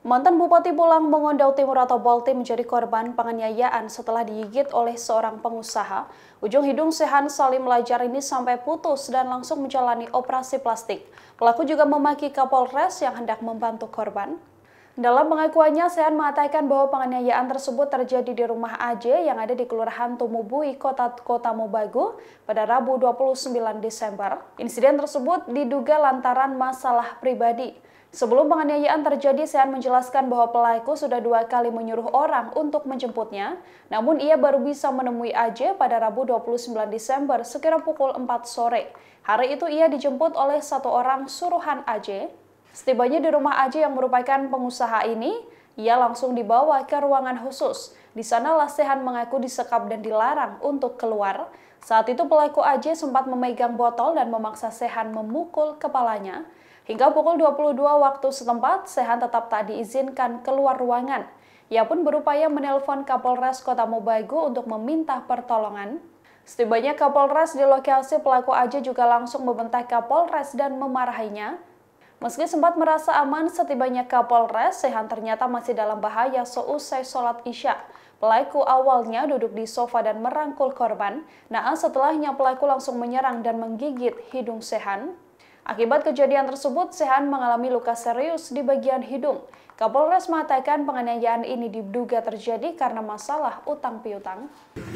Mantan Bupati Pulang Bongondau Timur atau Balti menjadi korban penganiayaan setelah digigit oleh seorang pengusaha. Ujung hidung Sehan Salim Lajar ini sampai putus dan langsung menjalani operasi plastik. Pelaku juga memaki Kapolres yang hendak membantu korban. Dalam pengakuannya, Sehan mengatakan bahwa penganiayaan tersebut terjadi di rumah AJ yang ada di Kelurahan Tumubui, Kota Mobagu pada Rabu 29 Desember. Insiden tersebut diduga lantaran masalah pribadi. Sebelum penganiayaan terjadi, Sehan menjelaskan bahwa pelaku sudah 2 kali menyuruh orang untuk menjemputnya, namun ia baru bisa menemui AJ pada Rabu 29 Desember sekira pukul 4 sore. Hari itu ia dijemput oleh satu orang suruhan AJ. Setibanya di rumah AJ yang merupakan pengusaha ini, ia langsung dibawa ke ruangan khusus. Di sanalah Sehan mengaku disekap dan dilarang untuk keluar. Saat itu pelaku AJ sempat memegang botol dan memaksa Sehan memukul kepalanya. Hingga pukul 22 waktu setempat, Sehan tetap tak diizinkan keluar ruangan. Ia pun berupaya menelpon Kapolres Kota Mobagu untuk meminta pertolongan. Setibanya Kapolres di lokasi, pelaku AJ juga langsung membentak Kapolres dan memarahinya. Meski sempat merasa aman, setibanya Kapolres, Sehan ternyata masih dalam bahaya seusai sholat Isya. Pelaku awalnya duduk di sofa dan merangkul korban. Naas setelahnya pelaku langsung menyerang dan menggigit hidung Sehan. Akibat kejadian tersebut, Sehan mengalami luka serius di bagian hidung. Kapolres mengatakan penganiayaan ini diduga terjadi karena masalah utang piutang.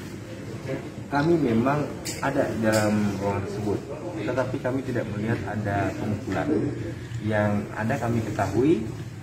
Kami memang ada dalam ruangan tersebut, tetapi kami tidak melihat ada pemukulan. Yang ada kami ketahui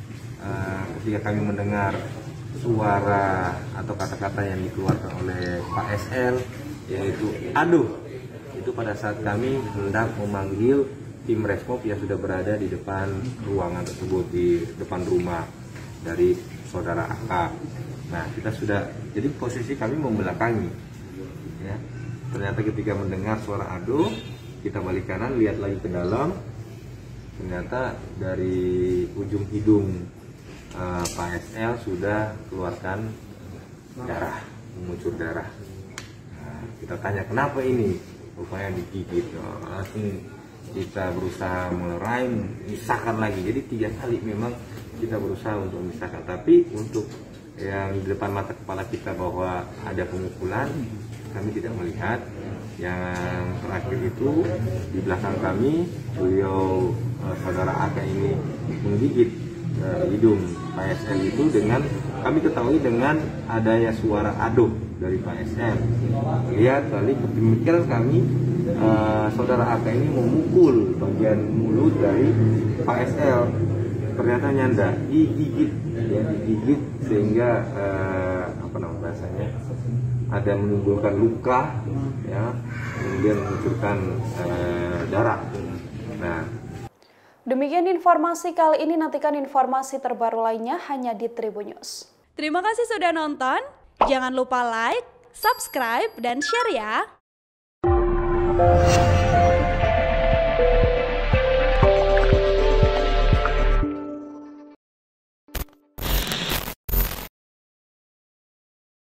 ketika kami mendengar suara atau kata-kata yang dikeluarkan oleh Pak SL, yaitu aduh, itu pada saat kami hendak memanggil tim Resmob yang sudah berada di depan ruangan tersebut, di depan rumah dari saudara AK. Nah, kita sudah, jadi posisi kami membelakangi. Ya. Ternyata ketika mendengar suara aduh, kita balik kanan, lihat lagi ke dalam. Ternyata dari ujung hidung Pak SL sudah keluarkan darah, mengucur darah. Nah, kita tanya kenapa ini? Rupanya digigit. Langsung kita berusaha melerai, memisahkan lagi. Jadi 3 kali memang kita berusaha untuk memisahkan. Tapi untuk yang di depan mata kepala kita bahwa ada pemukulan, kami tidak melihat. Yang terakhir itu di belakang kami, beliau saudara AK ini menggigit hidung Pak SL itu dengan kami ketahui dengan adanya suara aduh dari Pak SL. Lihat kali pemikiran kami, saudara AK ini memukul bagian mulut dari Pak SL. Ternyata nyanda, digigit, ya, digigit sehingga bahasanya ada menimbulkan luka, ya, kemudian mengucurkan darah. Nah, demikian informasi kali ini. Nantikan informasi terbaru lainnya hanya di Tribun News. Terima kasih sudah nonton. Jangan lupa like, subscribe, dan share ya.